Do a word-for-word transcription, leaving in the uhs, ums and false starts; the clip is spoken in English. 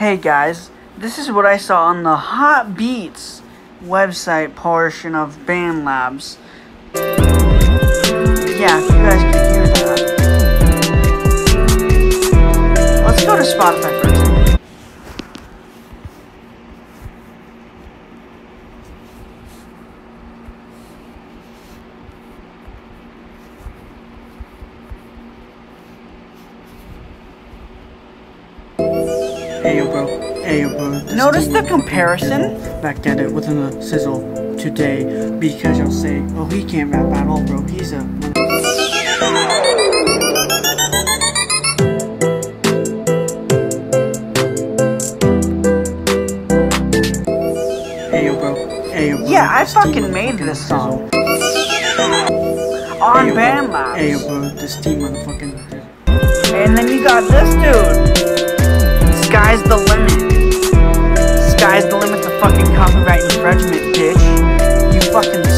Hey guys, this is what I saw on the Hot Beats website portion of BandLabs. Yeah, if you guys can hear that. Let's go to Spotify for a second. Ayo bro, ayo bro. Notice the comparison? Back at it with a sizzle today because you'll say, oh, he can't rap at all, bro. He's a. Ayo bro, ayo bro. Yeah, I fucking made this song on BandLabs. Ayo bro, this team motherfucking. And then you got this dude. Sky's the limit. Sky's the limit to fucking copyright infringement, bitch. You fucking